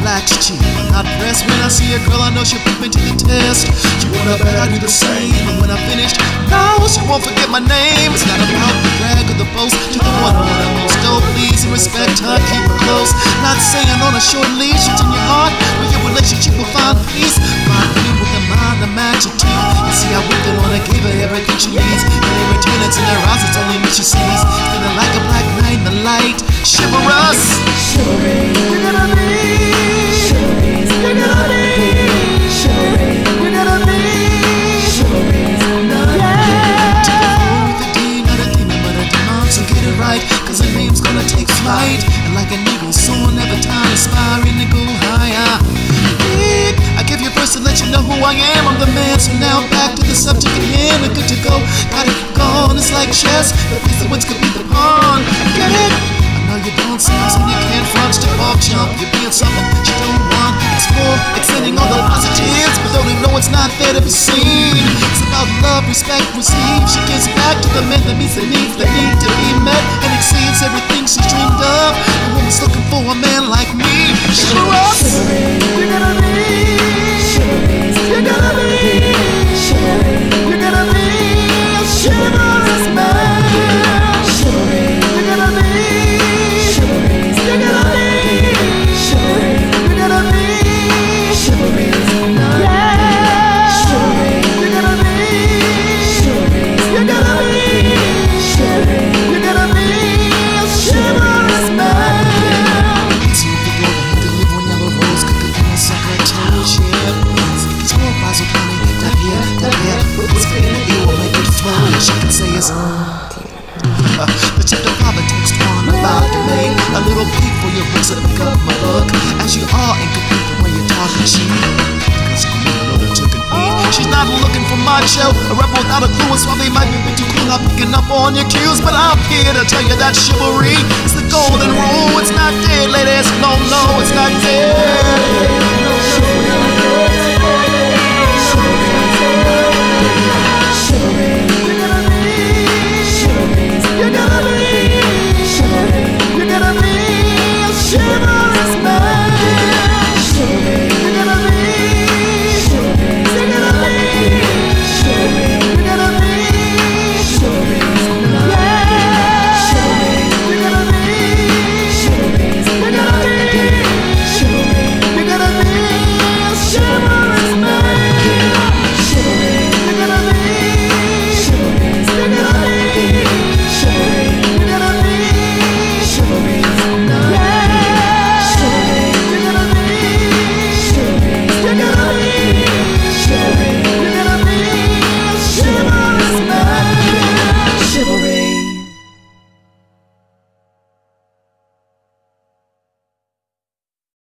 relax your cheek. I'm not pressed when I see a girl, I know she'll put me to the test. She wanna bet I do the same, and when I'm finished, no, she won't forget my name. It's not about the brag or the boast, to the one who I most. Oh, please and respect her, keep her close. Not saying on a short leash, it's in your heart, where your relationship will find peace. Find me with the mind, the magic teeth. You see, I whipped it on her, gave her everything she needs. And in return, it's in her eyes, it's only me she sees. Feeling like a black knight in the light. Chivalrous. Chivalry. You're gonna be. Chivalry. You're gonna be. Chivalry. You're gonna be. Chivalry. Yeah. Take a fool with a D, not a demon, but a demon. So get it right, cause her name's gonna take flight. And like an eagle soaring every time, aspiring to go higher. I give you first to let you know who I am. I'm the man, so now back to the subject at hand. We're good to go, got it gone. It's like chess, the piece that wins could be the pawn. Get it? I know you don't see us and you can't front, step off, jump. You're being something you don't want. Explore, extending all the positives, but don't even know it's not there to be seen. It's about love, respect, receive. She gives back to the man that meets the needs that need to be met and exceeds everything she's dreamed of. A woman's looking for a man like me. Chivalrous. You're gonna be. You're gonna be. You're gonna be a chivalrous man. You're gonna be. You're gonna be. You're gonna be. Yeah. You're gonna be. You're gonna be. You're gonna be a chivalrous man. So if you're the head to live on yellow rose, could be a secretary. It's more puzzle coming. That here. It's fading, it will make it flow. She can say it's the chapter 5 talks one about the main. A little peek for your books that pick up my book. As you are incomplete when you're talking cheap. Cause I'm a little too complete. She's not looking for macho, a rebel without a clue. It's why they might be a bit too cool, not picking up on your cues. But I'm here to tell you that chivalry is the golden rule. It's not dead, ladies. No, it's not